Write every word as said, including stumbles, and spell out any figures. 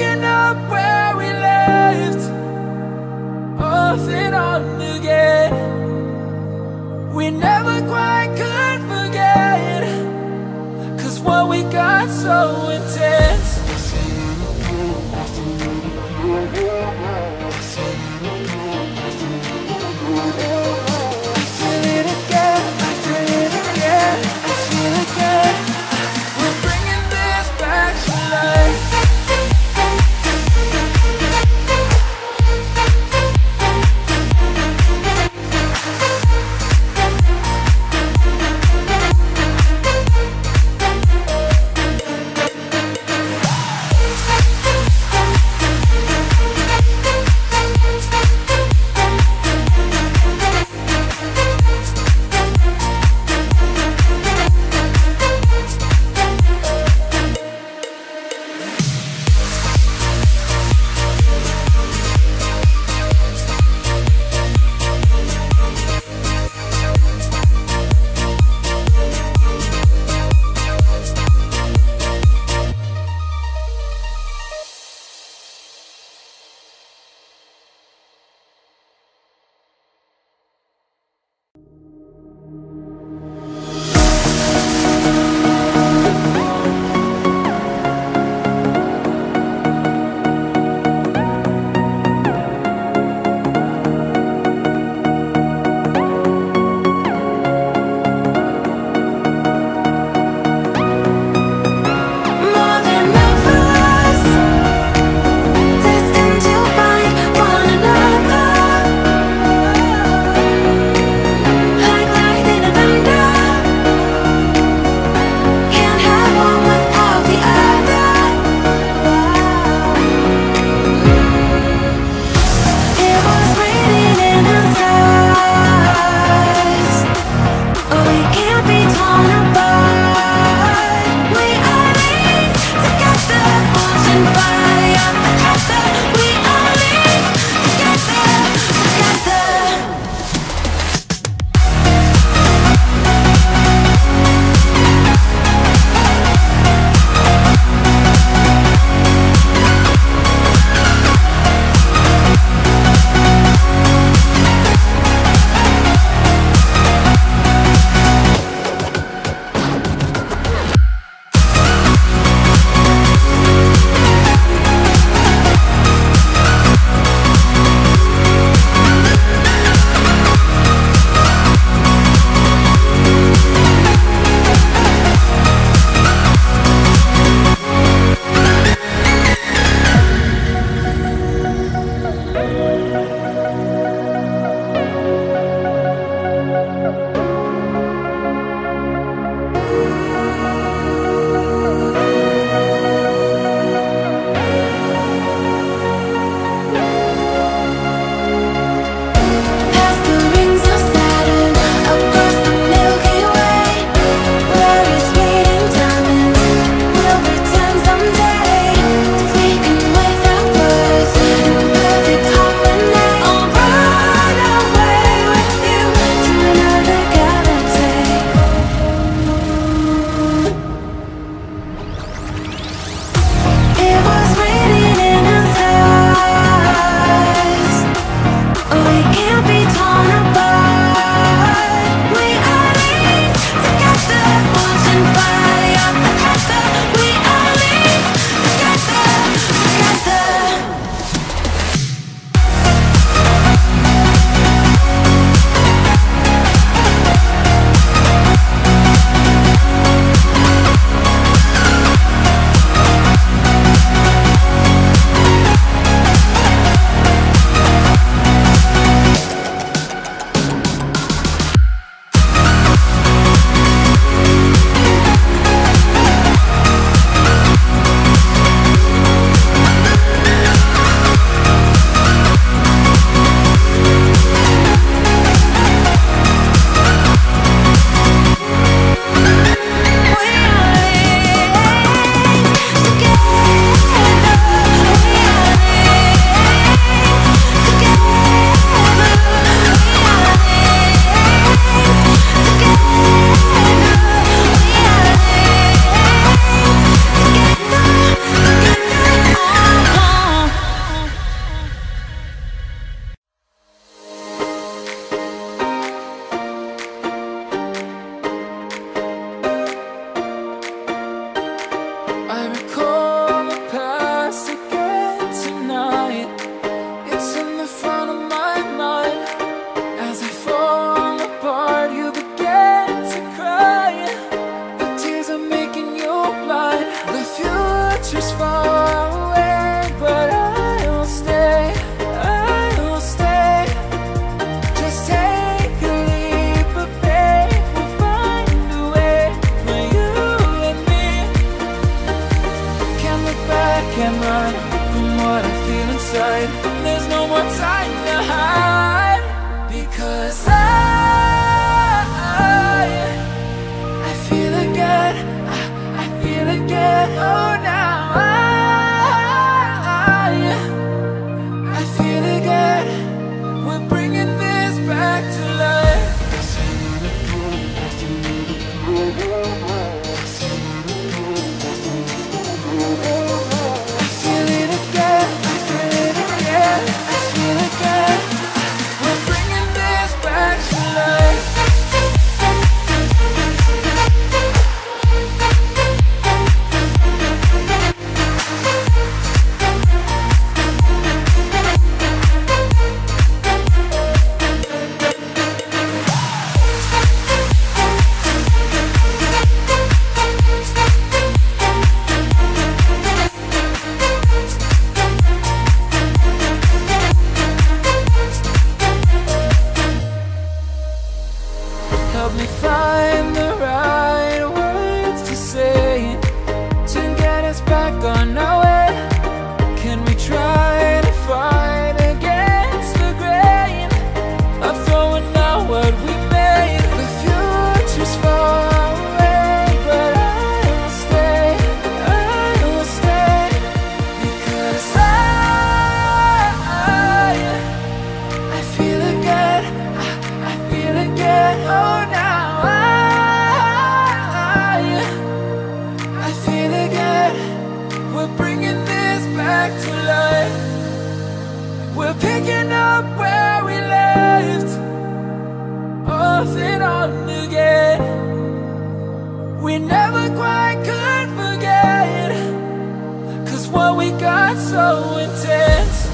picking up where we left, off and on again. We never quite could forget, 'cause what we got so intense. I feel it again, I feel it again, I feel it again. We're bringing this back to life. from what I feel inside. There's no more time to hide, because I I feel again, I, I feel again. Oh, now I I feel again. We're bringing this back to life. Help me find the right words to say to get us back on our way. Can we try to fight against the grain of throwing out what we made? The future's far away, but I will stay, I will stay, because I, I, I feel again, I, I feel again. Oh, we're bringing this back to life. We're picking up where we left off and on again. We never quite could forget, 'cause what we got so intense.